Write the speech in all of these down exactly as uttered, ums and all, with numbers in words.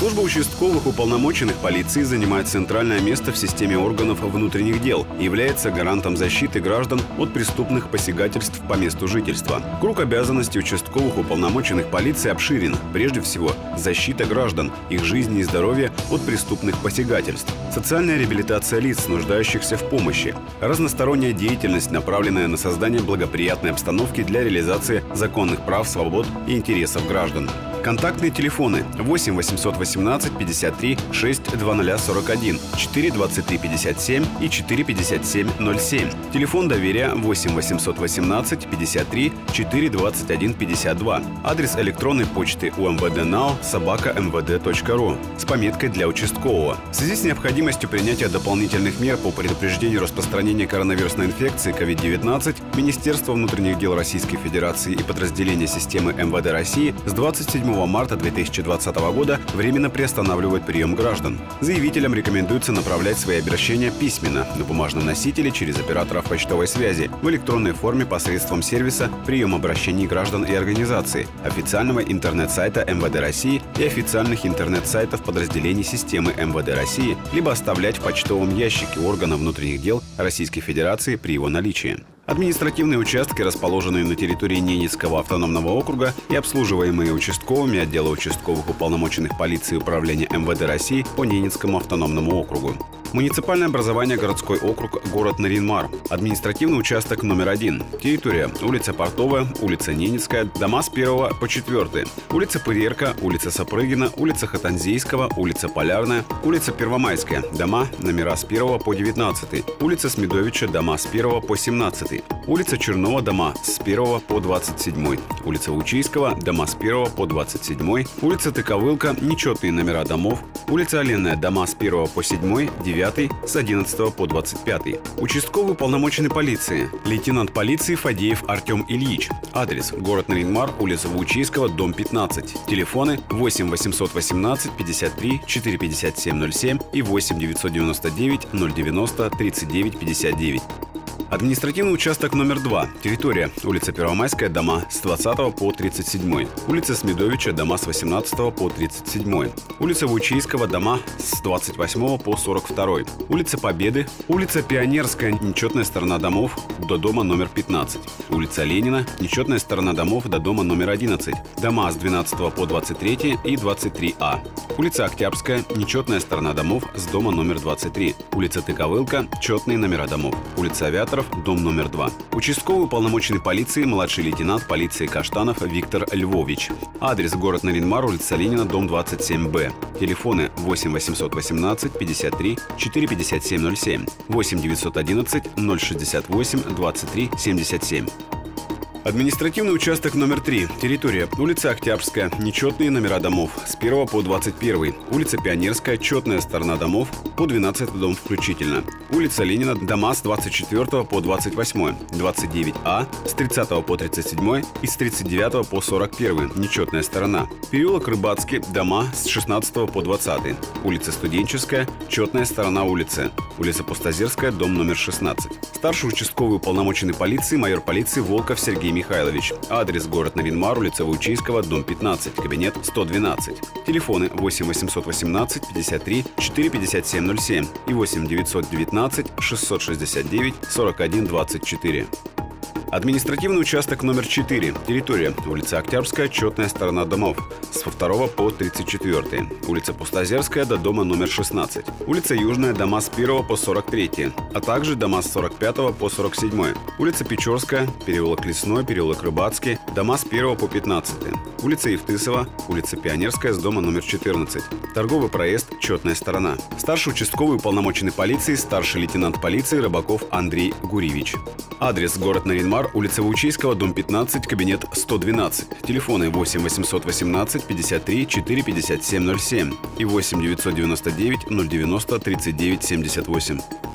Служба участковых уполномоченных полиции занимает центральное место в системе органов внутренних дел и является гарантом защиты граждан от преступных посягательств по месту жительства. Круг обязанностей участковых уполномоченных полиции обширен. Прежде всего, защита граждан, их жизни и здоровья от преступных посягательств, социальная реабилитация лиц, нуждающихся в помощи, разносторонняя деятельность, направленная на создание благоприятной обстановки для реализации законных прав, свобод и интересов граждан. Контактные телефоны восемь восемьсот восемнадцать пятьдесят три шесть два ноль сорок один, четыре двадцать три пятьдесят семь и четыре пятьдесят семь ноль семь. Телефон доверия восемь восемьсот восемнадцать пятьдесят три четыре двадцать один пятьдесят два. Адрес электронной почты умвднау собака мвд точка ру с пометкой «Для участкового». В связи с необходимостью принятия дополнительных мер по предупреждению распространения коронавирусной инфекции ковид девятнадцать Министерство внутренних дел Российской Федерации и подразделения системы МВД России с двадцать седьмого марта две тысячи двадцатого года временно приостанавливают прием граждан. Заявителям рекомендуется направлять свои обращения письменно на бумажном носителе через операторов почтовой связи в электронной форме посредством сервиса «Прием обращений граждан и организаций», официального интернет-сайта МВД России и официальных интернет-сайтов подразделений системы МВД России, либо оставлять в почтовом ящике органа внутренних дел Российской Федерации при его наличии. Административные участки, расположенные на территории Ненецкого автономного округа и обслуживаемые участковыми отдела участковых уполномоченных полиции управления МВД России по Ненецкому автономному округу. Муниципальное образование городской округ, город Нарьян-Мар. Административный участок номер один. Территория: улица Портовая, улица Ненецкая, дома с первого по четвёртый, улица Пырерка, улица Сапрыгина, улица Хатанзейского, улица Полярная, улица Первомайская, дома номера с первого по девятнадцатый, улица Смедовича, дома с первого по семнадцатый, улица Чернова, дома с первого по двадцать седьмой, улица Лучийского, дома с первого по двадцать седьмой, улица Тыковылка, нечетные номера домов, улица Оленная, дома с первого по седьмой, девятый, с одиннадцатого по двадцать пятый. Участковый уполномоченный полиции: лейтенант полиции Фадеев Артем Ильич. Адрес: город Нарьян-Мар, улица Лучийского, дом пятнадцать. Телефоны восемь восемьсот восемнадцать пятьдесят три четыре пятьдесят семь ноль семь и восемь девятьсот девяносто девять ноль девяносто тридцать девять пятьдесят девять. Административный участок номер два. Территория: улица Первомайская, дома с двадцатого по тридцать седьмой, улица Смедовича, дома с восемнадцатого по тридцать седьмой, улица Лучийского, дома с двадцать восьмого по сорок второй, улица Победы, улица Пионерская, нечетная сторона домов до дома номер пятнадцать, улица Ленина, нечетная сторона домов до дома номер одиннадцать, дома с двенадцатого по двадцать третий и двадцать три А, улица Октябрьская, нечетная сторона домов с дома номер двадцать три, улица Тыковылка, четные номера домов, улица Авиаторов, дом номер два. Участковый уполномоченный полиции младший лейтенант полиции Каштанов Виктор Львович. Адрес: город Нарьян-Мар, улица Ленина, дом двадцать семь Б. Телефоны восемь восемьсот восемнадцать пятьдесят три четыре пятьдесят семь ноль семь, восемь девятьсот одиннадцать ноль шестьдесят восемь двадцать три семьдесят семь. Административный участок номер три. Территория: улица Октябрьская, нечетные номера домов с первого по двадцать первый, улица Пионерская, четная сторона домов по двенадцатый дом включительно, улица Ленина, дома с двадцать четвёртого по двадцать восьмой, двадцать девять А, с тридцатого по тридцать седьмой и с тридцать девятого по сорок первый, нечетная сторона, переулок Рыбацкий, дома с шестнадцатого по двадцатый, улица Студенческая, четная сторона улицы, улица Пустозерская, дом номер шестнадцать. Старший участковый уполномоченный полиции майор полиции Волков Сергей Михайлович. Адрес: город Нарьян-Мар, улица Лучийского, дом пятнадцать, кабинет сто двенадцать. Телефоны восемь восемьсот восемнадцать пятьдесят три четыре пятьдесят семь ноль семь и восемь девятьсот девятнадцать шестьсот шестьдесят девять сорок один двадцать четыре. Административный участок номер четыре. Территория: улица Октябрьская, четная сторона домов с второго по тридцать четвёртый, улица Пустозерская до дома номер шестнадцать, улица Южная, дома с первого по сорок третий, а также дома с сорок пятого по сорок седьмой, улица Печорская, переулок Лесной, переулок Рыбацкий, дома с первого по пятнадцатый, улица Евтысова, улица Пионерская с дома номер четырнадцать, торговый проезд, четная сторона. Старший участковый уполномоченный полиции старший лейтенант полиции Рыбаков Андрей Гуревич. Адрес: город Нарьян-Мар, улица Лучийского, дом пятнадцать, кабинет сто двенадцать. Телефоны восемь восемьсот восемнадцать пятьдесят три четыре пятьдесят семь ноль семь и восемь девятьсот девяносто девять ноль девяносто тридцать девять семьдесят восемь.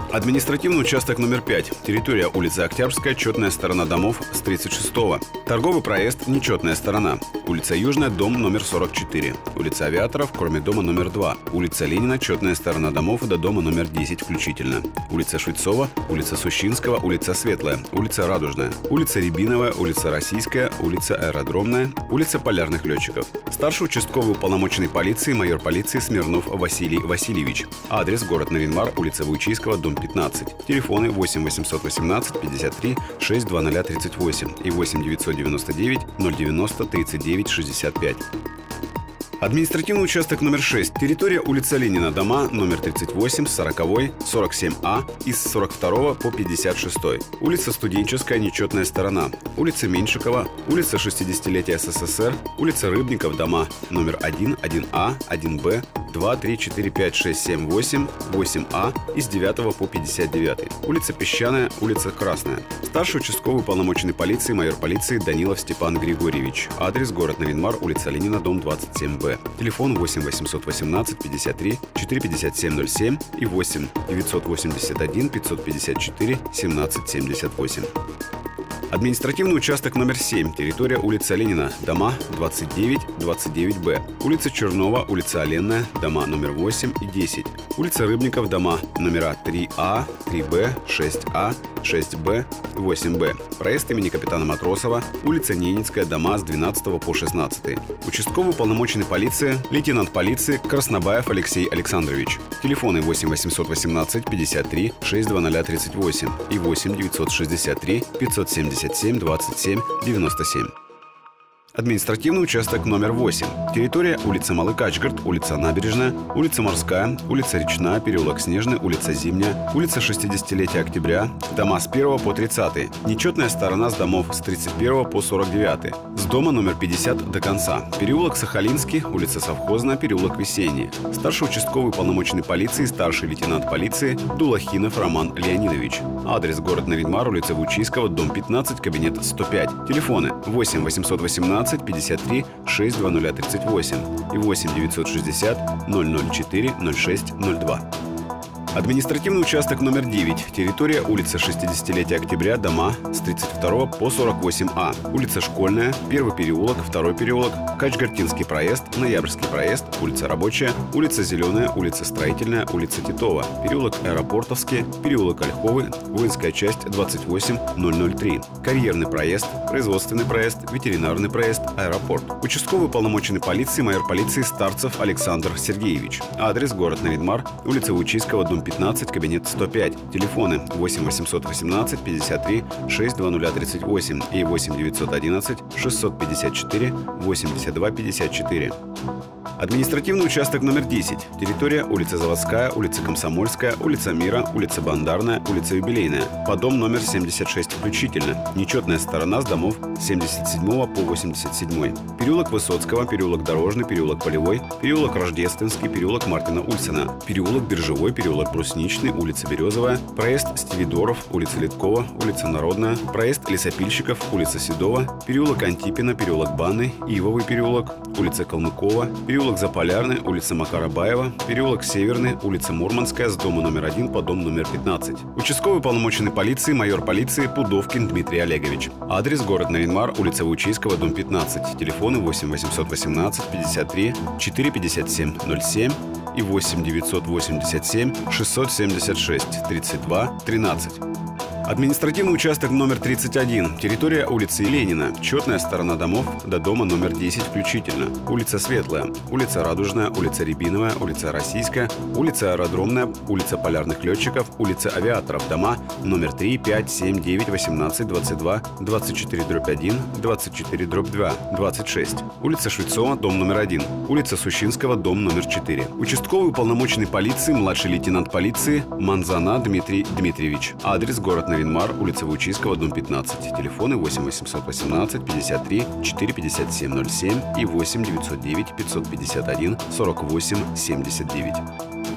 Административный участок номер пять. Территория улица Октябрьская, четная сторона домов с тридцать шестого. Торговый проезд, нечетная сторона. Улица Южная, дом номер сорок четыре. Улица Авиаторов, кроме дома номер два. Улица Ленина, четная сторона домов до дома номер десять включительно. Улица Швецова, улица Сущинского, улица Светлая, улица Радужная, улица Рябиновая, улица Российская, улица Аэродромная, улица Полярных летчиков. Старший участковый уполномоченный полиции, майор полиции Смирнов Василий Васильевич. Адрес: город Нарьян-Мар, улица Вуйчийского, дом пятнадцать. Телефоны восемь восемьсот восемнадцать пятьдесят три шесть двадцать тридцать восемь и восемь девятьсот девяносто девять ноль девяносто тридцать девять шестьдесят пять. Административный участок номер шесть. Территория улица Ленина, дома номер тридцать восемь, сорок, сорок семь А и с сорок второго по пятьдесят шестой. Улица Студенческая, нечетная сторона. Улица Меньшикова, улица шестидесятилетия СССР, улица Рыбников, дома номер один, один А, один Б, два, три, четыре, пять, шесть, семь, восемь, восемь А и с девятого по пятьдесят девятый. Улица Песчаная, улица Красная. Старший участковый уполномоченный полиции, майор полиции Данилов Степан Григорьевич. Адрес: город Нарьян-Мар, улица Ленина, дом двадцать семь Б. Телефон восемь восемьсот восемнадцать пятьдесят три четыреста пятьдесят семь ноль семь и восемь девятьсот восемьдесят один пятьсот пятьдесят четыре семнадцать семьдесят восемь. Административный участок номер семь. Территория улица Ленина, дома двадцать девять, двадцать девять Б. Улица Чернова, улица Оленная, дома номер восемь и десять. Улица Рыбников, дома номера три А, три Б, шесть А, шесть Б, восемь Б. Проезд имени капитана Матросова, улица Ненецкая, дома с двенадцатого по шестнадцатый. Участковый уполномоченный полиции, лейтенант полиции Краснобаев Алексей Александрович. Телефоны восемь восемьсот восемнадцать пятьдесят три шесть двадцать тридцать восемь и восемь девятьсот шестьдесят три пятьсот семьдесят семь двадцать семь девяносто семь. Административный участок номер восемь. Территория улица Малый Качгард, улица Набережная, улица Морская, улица Речная, переулок Снежный, улица Зимняя, улица шестидесятилетия Октября, дома с первого по тридцатый. Нечетная сторона с домов с тридцать первого по сорок девятый. С дома номер пятьдесят до конца. Переулок Сахалинский, улица Совхозная, переулок Весенний. Старший участковый уполномоченный полиции, старший лейтенант полиции Дулахинов Роман Леонидович. Адрес: город Нарьян-Мар, улица Вуйчийского, дом пятнадцать, кабинет сто пять. Телефоны восемь восемьсот восемнадцать пятьдесят три шесть двадцать тридцать восемь и восемь девятьсот шестьдесят ноль ноль четыре ноль шесть ноль два. Административный участок номер девять. Территория улица шестидесятилетия Октября, дома с тридцать второго по сорок восемь А. Улица Школьная, первый переулок, второй переулок, Качгартинский проезд, Ноябрьский проезд, улица Рабочая, улица Зеленая, улица Строительная, улица Титова, переулок Аэропортовский, переулок Ольховый, воинская часть двадцать восемь ноль ноль три, карьерный проезд, производственный проезд, ветеринарный проезд, аэропорт. Участковый уполномоченный полиции, майор полиции Старцев Александр Сергеевич. Адрес: город Нарьян-Мар, улица Вуйчийского, дом пятнадцать, кабинет сто пять. Телефоны восемь восемьсот восемнадцать пятьдесят три шесть двадцать тридцать восемь и восемь девятьсот одиннадцать шестьсот пятьдесят четыре восемьдесят два пятьдесят четыре. Административный участок номер десять. Территория улица Заводская, улица Комсомольская, улица Мира, улица Бандарная, улица Юбилейная. По дом номер семьдесят шесть включительно. Нечетная сторона с домов с семьдесят седьмого по восемьдесят седьмой. Переулок Высоцкого, переулок Дорожный, переулок Полевой, переулок Рождественский, переулок Мартина Ульсена, переулок Биржевой, переулок Брусничный, улица Березовая, проезд Стивидоров, улица Литкова, улица Народная, проезд Лесопильщиков, улица Седова, переулок Антипина, переулок Банный, Ивовый переулок, улица Калмыкова, переулок Заполярный, улица Макара Баева, переулок Северный, улица Мурманская, с дома номер один по дом номер пятнадцать. Участковый уполномоченный полиции, майор полиции Пудовкин Дмитрий Олегович. Адрес: город Нарьян-Мар, улица Вуйчийского, дом пятнадцать. Телефоны восемь восемьсот восемнадцать пятьдесят три четыреста пятьдесят семь ноль семь и восемь девятьсот восемьдесят семь шестьсот семьдесят шесть тридцать два тринадцать. Административный участок номер тридцать один. Территория улицы Ленина. Четная сторона домов до дома номер десять включительно. Улица Светлая, улица Радужная, улица Рябиновая, улица Российская, улица Аэродромная, улица Полярных летчиков, улица Авиаторов, дома номер три, пять, семь, девять, восемнадцать, двадцать два, двадцать четыре дробь один, двадцать четыре дробь два, двадцать шесть. Улица Швецова, дом номер один. Улица Сущинского, дом номер четыре. Участковый уполномоченный полиции, младший лейтенант полиции Манзана Дмитрий Дмитриевич. Адрес: город Нарьян-Мар, улица Вуйчийского, дом пятнадцать. Телефоны восемь восемьсот восемнадцать пятьдесят три четыреста пятьдесят семь ноль семь и восемь девятьсот девять пятьсот пятьдесят один сорок восемь семьдесят девять.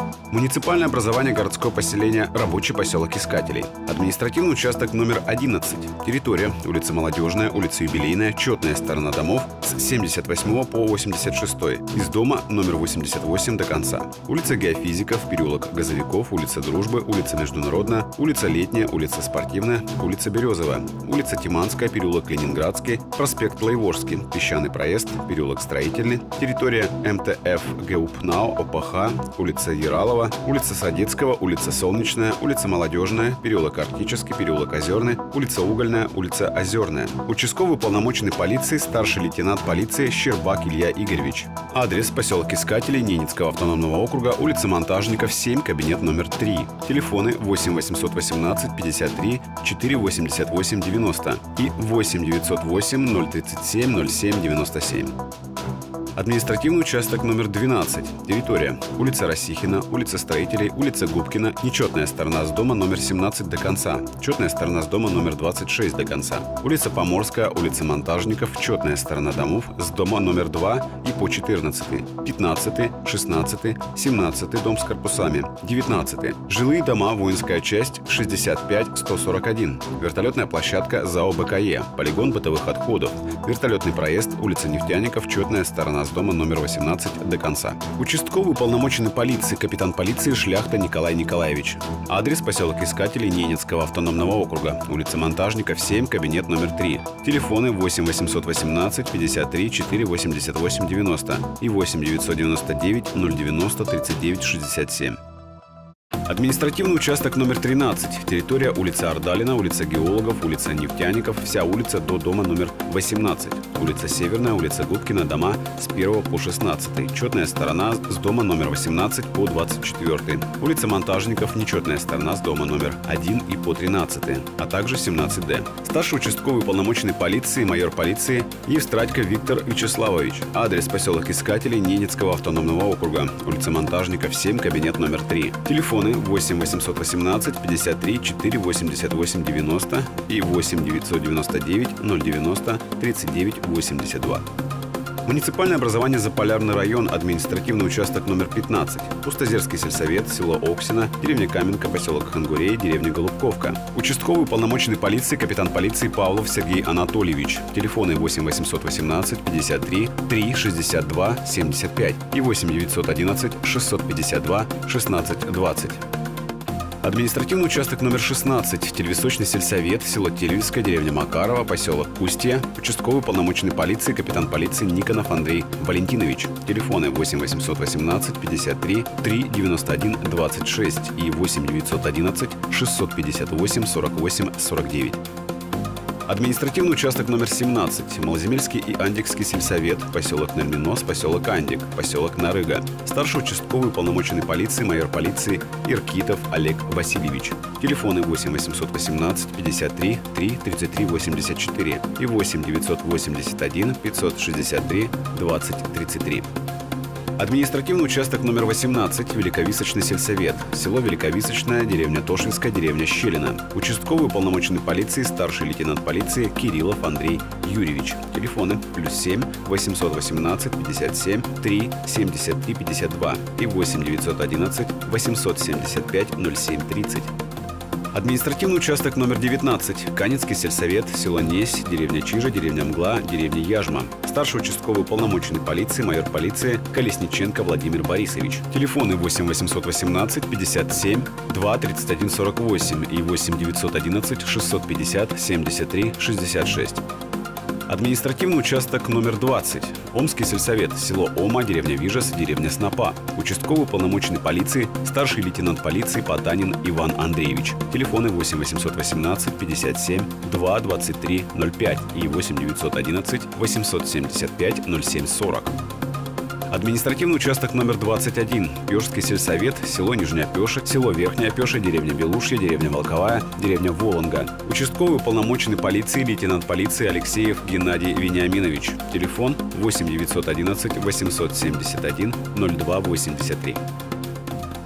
Муниципальное образование городское поселение «Рабочий поселок Искателей». Административный участок номер одиннадцать. Территория: улица Молодежная, улица Юбилейная, четная сторона домов с семьдесят восьмого по восемьдесят шестой. Из дома номер восемьдесят восемь до конца. Улица Геофизиков, переулок Газовиков, улица Дружбы, улица Международная, улица Летняя, улица Спортивная, улица Березовая, улица Тиманская, переулок Ленинградский, проспект Лайворский, Песчаный проезд, переулок Строительный, территория эм тэ эф ГУПНАО, ОПХ, улица Яралова, улица Садетского, улица Солнечная, улица Молодежная, переулок Арктический, переулок Озерный, улица Угольная, улица Озерная. Участковый уполномоченный полиции, старший лейтенант полиции Щербак Илья Игоревич. Адрес: поселок Искателей, Ненецкого автономного округа, улица Монтажников, семь, кабинет номер три. Телефоны: восемь восемьсот восемнадцать пятьдесят три четыре восемьдесят восемь девяносто и восемь девятьсот восемь ноль тридцать семь ноль семь девяносто семь. Административный участок номер двенадцать. Территория: улица Росихина, улица Строителей, улица Губкина, нечетная сторона с дома номер семнадцать до конца, четная сторона с дома номер двадцать шесть до конца, улица Поморская, улица Монтажников, четная сторона домов с дома номер два и по четырнадцатый, пятнадцатый, шестнадцатый, семнадцатый дом с корпусами, девятнадцатый. Жилые дома, воинская часть, шестьдесят пять сто сорок один, вертолетная площадка ЗАО БКЕ, полигон бытовых отходов, вертолетный проезд, улица Нефтяников, четная сторона с дома номер восемнадцать до конца. Участковый уполномоченный полиции, капитан полиции Шляхта Николай Николаевич. Адрес: поселок Искателей, Ненецкого автономного округа, улица Монтажников, семь, кабинет номер три. Телефоны: восемь восемьсот восемнадцать пятьдесят три четыре восемьдесят восемь девяносто и восемь девятьсот девяносто девять ноль девяносто тридцать девять шестьдесят семь. Административный участок номер тринадцать. Территория: улица Ордалина, улица Геологов, улица Нефтяников, вся улица до дома номер восемнадцать. Улица Северная, улица Губкина, дома с первого по шестнадцатый. Четная сторона с дома номер восемнадцать по двадцать четвёртый. Улица Монтажников, нечетная сторона с дома номер один и по тринадцатый, а также семнадцать дэ. Старший участковый уполномоченный полиции, майор полиции Евстратько Виктор Вячеславович. Адрес: поселок Искателей, Ненецкого автономного округа, улица Монтажников, семь, кабинет номер три. Телефоны: восемь восемьсот восемнадцать пятьдесят три четыре восемьдесят восемь девяносто и восемь девятьсот девяносто девять ноль девяносто тридцать девять восемьдесят два. Муниципальное образование Заполярный район, административный участок номер пятнадцать. Пустозерский сельсовет, село Оксино, деревня Каменка, поселок Хангурей, деревня Голубковка. Участковый уполномоченный полиции, капитан полиции Павлов Сергей Анатольевич. Телефоны: восемь восемьсот восемнадцать пятьдесят три три шестьдесят два семьдесят пять и восемь девятьсот одиннадцать шестьсот пятьдесят два шестнадцать двадцать. Административный участок номер шестнадцать. Телевисочный сельсовет, село Телевиское, деревня Макарова, поселок Устье. Участковый уполномоченный полиции, капитан полиции Никонов Андрей Валентинович. Телефоны: восемь восемьсот восемнадцать пятьдесят три три девяносто один двадцать шесть и восемь девятьсот одиннадцать шестьсот пятьдесят восемь сорок восемь сорок девять. Административный участок номер семнадцать. Малоземельский и Андикский сельсовет, поселок Нальминос, поселок Андик, поселок Нарыга. Старший участковый уполномоченный полиции, майор полиции Иркитов Олег Васильевич. Телефоны: восемь восемьсот восемнадцать пятьдесят три три тридцать три восемьдесят четыре и восемь девятьсот восемьдесят один пятьсот шестьдесят три двадцать тридцать три. Административный участок номер восемнадцать. Великовисочный сельсовет. Село Великовисочное, деревня Тошинская, деревня Щелина. Участковый уполномоченный полиции, старший лейтенант полиции Кириллов Андрей Юрьевич. Телефоны: плюс семь восемьсот восемнадцать пятьдесят семь три семьдесят три пятьдесят два и восемь девятьсот одиннадцать восемьсот семьдесят пять ноль семь тридцать. Административный участок номер девятнадцать. Канецкий сельсовет, село Несь, деревня Чижа, деревня Мгла, деревня Яжма. Старший участковый уполномоченный полиции, майор полиции Колесниченко Владимир Борисович. Телефоны: восемь восемьсот восемнадцать пятьдесят семь два тридцать один сорок восемь и восемь девятьсот одиннадцать шестьсот пятьдесят семьдесят три шестьдесят шесть. Административный участок номер двадцать. Омский сельсовет, село Ома, деревня Вижес, деревня Снопа. Участковый уполномоченный полиции, старший лейтенант полиции Потанин Иван Андреевич. Телефоны: восемь восемьсот восемнадцать пятьдесят семь два двадцать три ноль пять и восемь девятьсот одиннадцать восемьсот семьдесят пять ноль семь сорок. Административный участок номер двадцать один. Пёжский сельсовет, село Нижняя Пёша, село Верхняя Пёша, деревня Белушья, деревня Волковая, деревня Волонга. Участковый уполномоченный полиции, лейтенант полиции Алексеев Геннадий Вениаминович. Телефон: восемь девятьсот одиннадцать восемьсот семьдесят один ноль два восемьдесят три.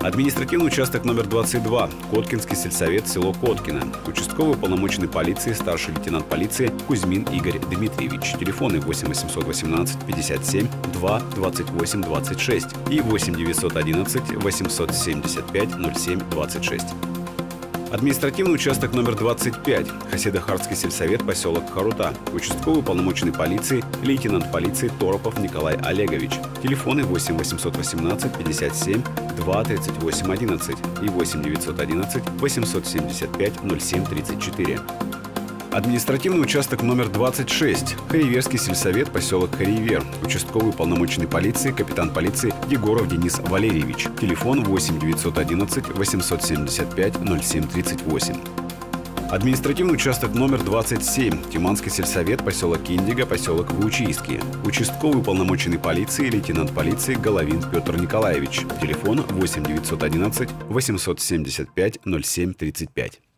Административный участок номер двадцать два. Коткинский сельсовет, село Коткино. Участковый уполномоченный полиции, старший лейтенант полиции Кузьмин Игорь Дмитриевич. Телефоны восемь восемьсот восемнадцать пятьдесят семь два двадцать восемь двадцать шесть и восемь девятьсот одиннадцать восемьсот семьдесят пять ноль семь двадцать шесть. Административный участок номер двадцать пять. Хаседо-Хардский сельсовет, поселок Харута. Участковый уполномоченный полиции, лейтенант полиции Торопов Николай Олегович. Телефоны восемь восемьсот восемнадцать пятьдесят семь два тридцать восемь одиннадцать и восемь девятьсот одиннадцать восемьсот семьдесят пять ноль семь тридцать четыре. Административный участок номер двадцать шесть. Хариверский сельсовет, поселок Харивер. Участковый уполномоченный полиции, капитан полиции Егоров Денис Валерьевич. Телефон восемь девятьсот одиннадцать восемьсот семьдесят пять ноль семь тридцать восемь. Административный участок номер двадцать семь. Тиманский сельсовет, поселок Индиго, поселок Выучийский. Участковый уполномоченный полиции, лейтенант полиции Головин Петр Николаевич. Телефон восемь девятьсот одиннадцать восемьсот семьдесят пять ноль семь тридцать пять.